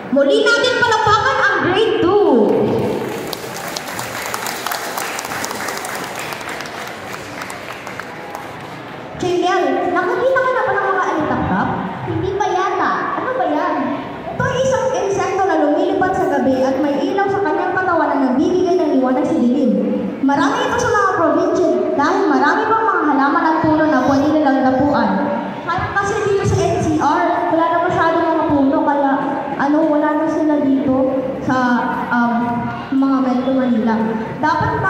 Muli natin palakpakan ang grade 2. Chamiel, nakakita ka na ba ng mga alitaktak? Hindi pa yata. Ano ba yan? Ito ay isang insekto na lumilipad sa gabi at may ilaw sa kanyang katawan na nagbibigay ng liwanag sa dilim. Marami ito sa mga probinsya dahil marami pang mga halaman at puno na pwede nilang dapuan. Kaya kasi dito sa NCR, wala na masyadong mga puno kaya wala na sila dito sa mga Metro Manila. Dapat